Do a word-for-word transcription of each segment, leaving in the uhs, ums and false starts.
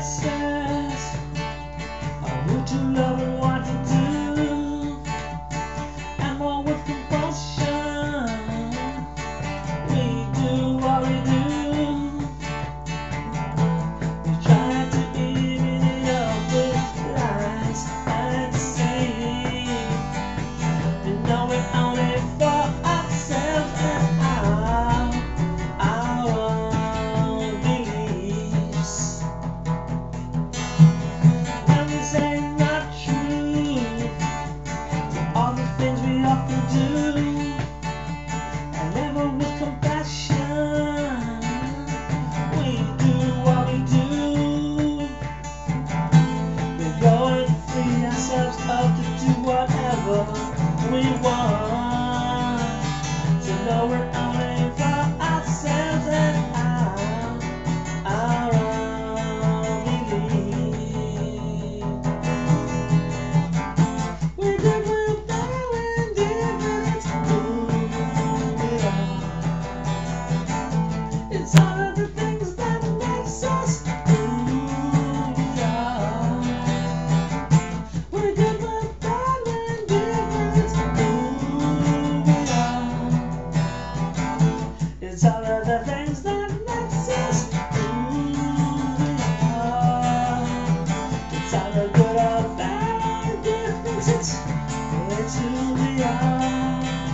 choices of who to love and what to do, and more with compulsion. We do what we do. We try to even it up with lies and deceit. We know we're only for ourselves and our, our beliefs. When we say not true to all the things we often do, and never with compassion, we do what we do. We're going to free ourselves up to do whatever we want, to know we're only for ourselves and our, our own belief. We think we're better when different, who we are. It's all of the things that makes us who we are. We're good, we're bad, we're different, who we are. It's all of the things that makes us who we are. It's all the good or bad differences. It's who we are.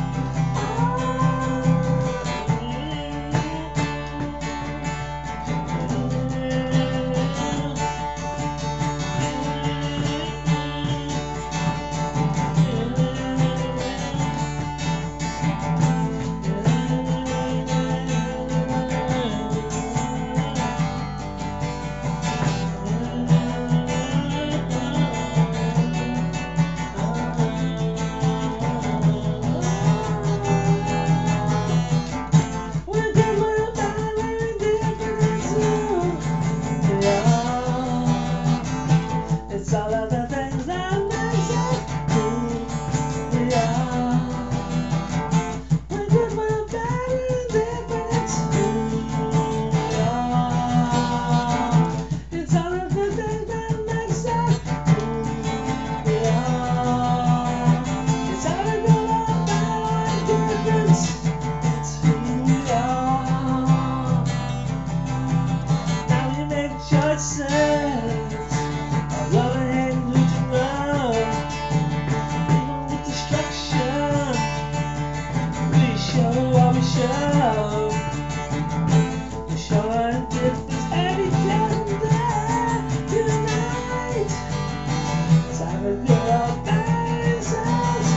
It's all of the things that makes us who we are. We're good, we're bad, we're different, who we are. It's all of the things that makes us who we are. It's all the good or bad difference. It's who we are. Now we make choices. Love and hate and who to love, even with destruction. We show what we show. We show our indifference every day tonight. It's either good or bad, it's us.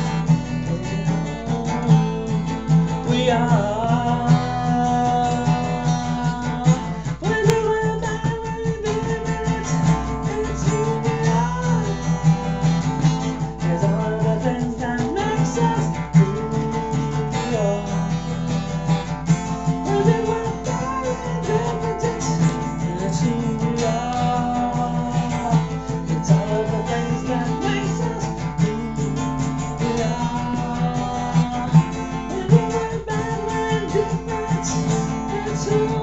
We are. We're good, we're bad, we're different. It's who we are. It's all of the things that makes us who we are. We're good, we're bad, we're different. It's who we are. It's all of the things that makes us who we are. We're good, we're bad, we're different. It's who